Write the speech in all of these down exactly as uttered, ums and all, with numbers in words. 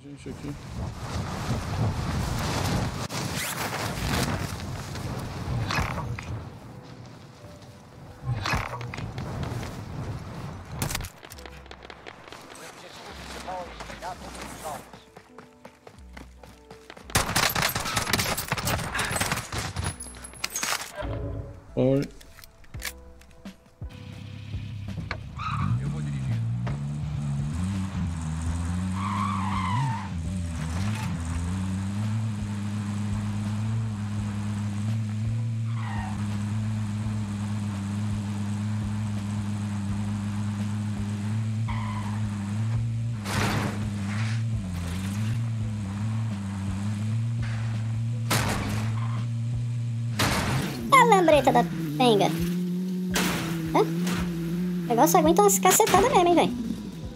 Gente aqui. Oi. Eu vou dirigir. A lambreta da penga. Hã? O negócio aguenta umas cacetadas mesmo, hein, velho.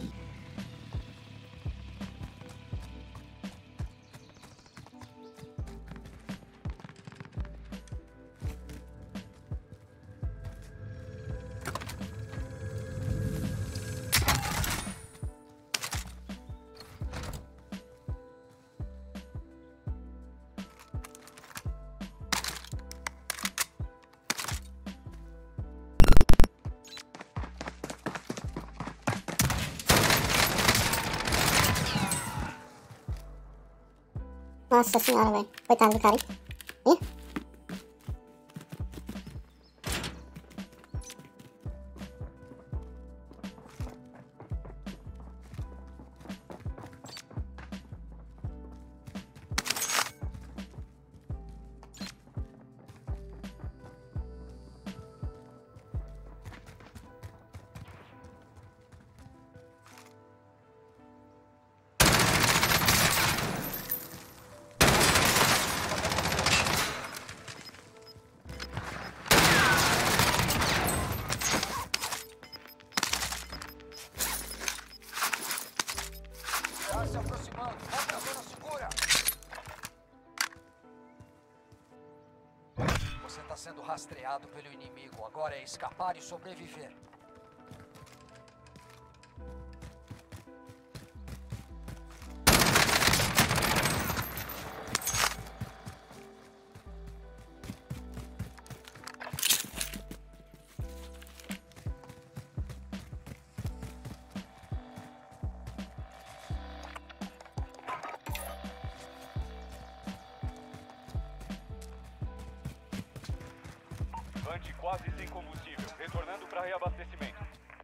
Nossa senhora, velho. Coitado do cara, hein? Ih. Se aproximando, vai pra zona segura. Você está sendo rastreado pelo inimigo. Agora é escapar e sobreviver. Band quase sem combustível, retornando para reabastecimento.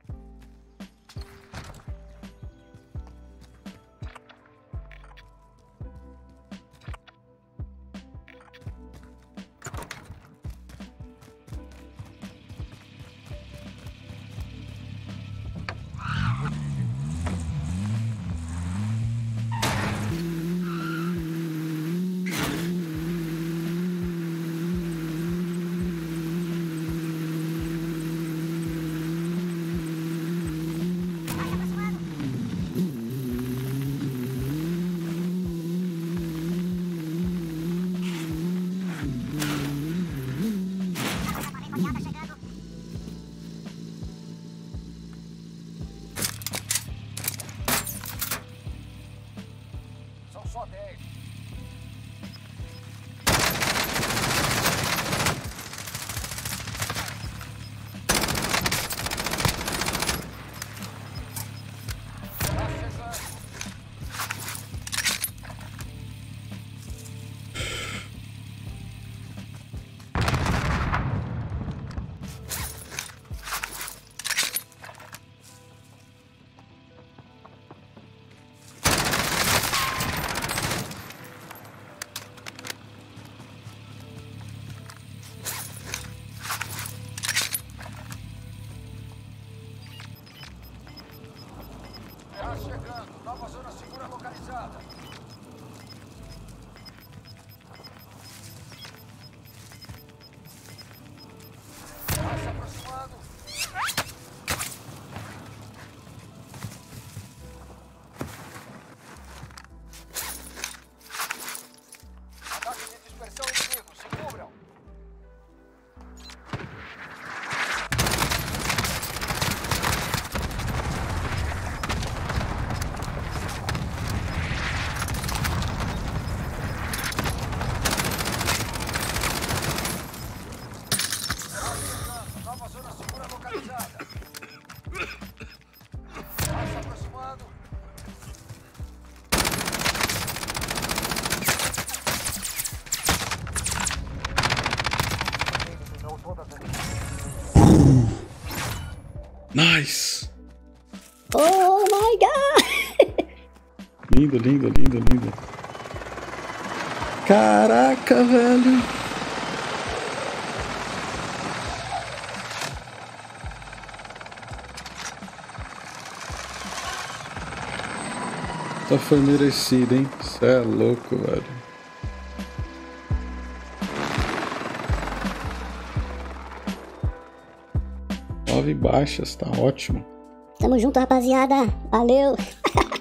São só dez. Tá chegando. Nice! Oh my god! Lindo, lindo, lindo, lindo. Caraca, velho! Só foi merecido, hein? Cê é louco, velho. Nove baixas, tá ótimo. Tamo junto, rapaziada. Valeu!